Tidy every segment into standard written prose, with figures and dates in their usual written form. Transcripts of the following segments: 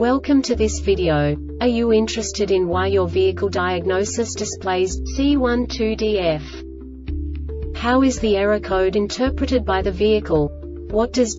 Welcome to this video. Are you interested in why your vehicle diagnosis displays C12DF? How is the error code interpreted by the vehicle? What does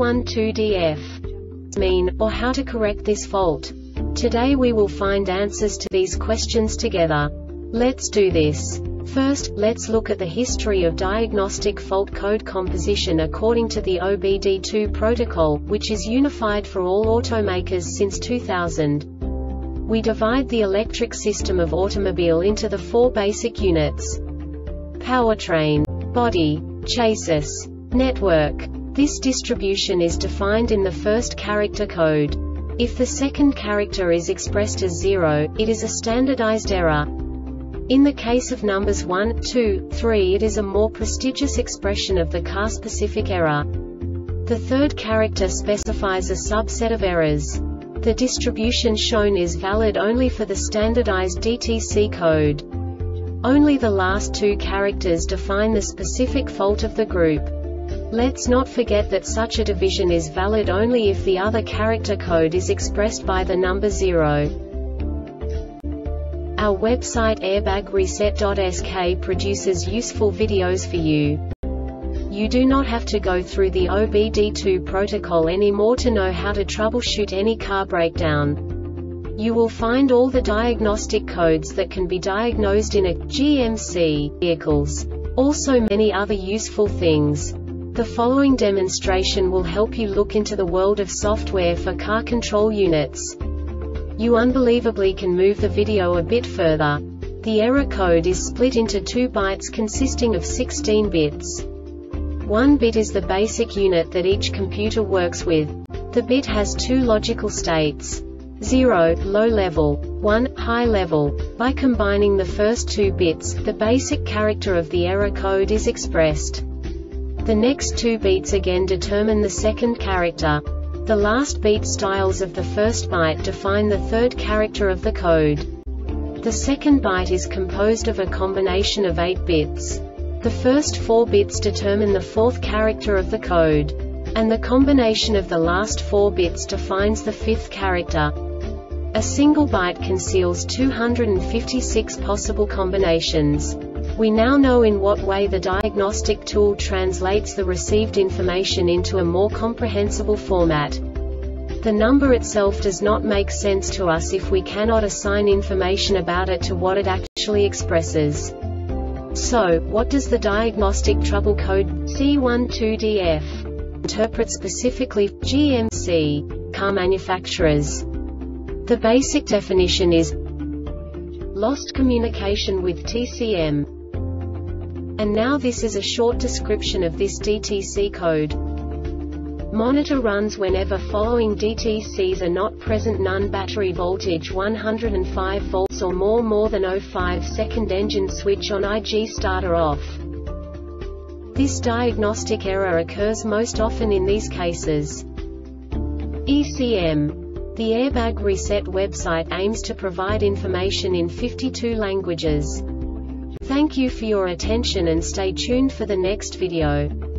C12DF mean, or how to correct this fault? Today we will find answers to these questions together. Let's do this. First, let's look at the history of diagnostic fault code composition according to the OBD2 protocol, which is unified for all automakers since 2000. We divide the electric system of automobile into the four basic units: powertrain, body, chassis, network. This distribution is defined in the first character code. If the second character is expressed as 0, it is a standardized error. In the case of numbers 1, 2, 3, it is a more prestigious expression of the car-specific error. The third character specifies a subset of errors. The distribution shown is valid only for the standardized DTC code. Only the last two characters define the specific fault of the group. Let's not forget that such a division is valid only if the other character code is expressed by the number 0. Our website airbagreset.sk produces useful videos for you. You do not have to go through the OBD2 protocol anymore to know how to troubleshoot any car breakdown. You will find all the diagnostic codes that can be diagnosed in a GMC vehicles. Also many other useful things. The following demonstration will help you look into the world of software for car control units. You unbelievably can move the video a bit further. The error code is split into 2 bytes consisting of 16 bits. 1 bit is the basic unit that each computer works with. The bit has 2 logical states: 0, low level, 1, high level. By combining the first 2 bits, the basic character of the error code is expressed. The next 2 beats again determine the second character. The last beat styles of the first byte define the third character of the code. The second byte is composed of a combination of 8 bits. The first 4 bits determine the fourth character of the code. And the combination of the last 4 bits defines the fifth character. A single byte conceals 256 possible combinations. We now know in what way the diagnostic tool translates the received information into a more comprehensible format. The number itself does not make sense to us if we cannot assign information about it to what it actually expresses. So, what does the diagnostic trouble code C12DF interpret specifically for GMC car manufacturers? The basic definition is lost communication with TCM. And now this is a short description of this DTC code. Monitor runs whenever following DTCs are not present: none, battery voltage 105 volts or more than 0.5 second, engine switch on, IG starter off. This diagnostic error occurs most often in these cases. ECM. The Airbag Reset website aims to provide information in 52 languages. Thank you for your attention and stay tuned for the next video.